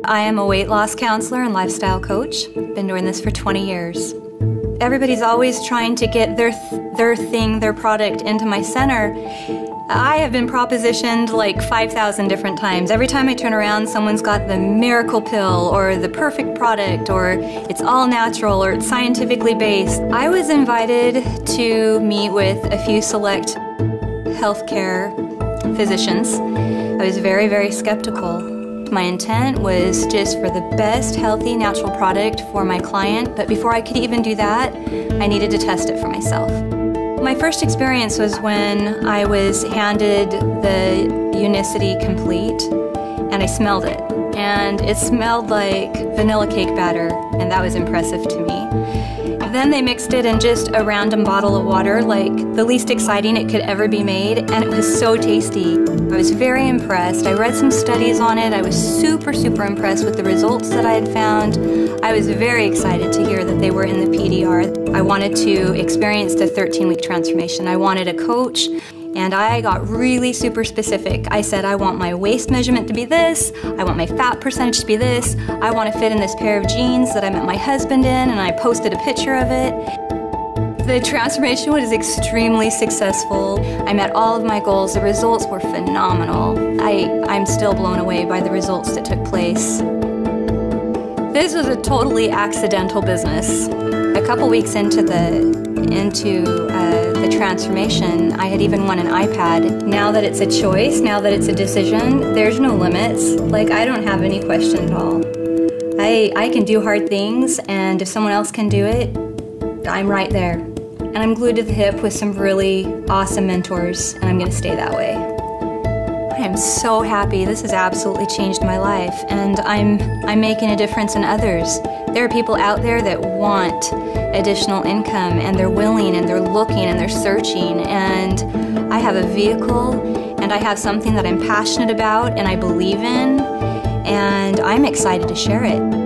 I am a weight loss counselor and lifestyle coach. Been doing this for 20 years. Everybody's always trying to get their thing, their product into my center. I have been propositioned like 5,000 different times. Every time I turn around, someone's got the miracle pill or the perfect product, or it's all natural, or it's scientifically based. I was invited to meet with a few select healthcare physicians. I was very, very skeptical. My intent was just for the best healthy natural product for my client, but before I could even do that, I needed to test it for myself. My first experience was when I was handed the Unicity Complete and I smelled it. And it smelled like vanilla cake batter, and that was impressive to me. Then they mixed it in just a random bottle of water, like the least exciting it could ever be made, and it was so tasty. I was very impressed. I read some studies on it. I was super, super impressed with the results that I had found. I was very excited to hear that they were in the PDR. I wanted to experience the 13-week transformation. I wanted a coach, and I got really super specific. I said, I want my waist measurement to be this, I want my fat percentage to be this, I want to fit in this pair of jeans that I met my husband in, and I posted a picture of it. The transformation was extremely successful. I met all of my goals. The results were phenomenal. I'm still blown away by the results that took place. This was a totally accidental business. A couple weeks into the transformation, I had even won an iPad. Now that it's a choice, now that it's a decision, there's no limits. Like, I don't have any question at all. I can do hard things, and if someone else can do it, I'm right there. And I'm glued to the hip with some really awesome mentors, and I'm gonna stay that way. I am so happy. This has absolutely changed my life, and I'm making a difference in others. There are people out there that want additional income, and they're willing, and they're looking, and they're searching, and I have a vehicle, and I have something that I'm passionate about and I believe in, and I'm excited to share it.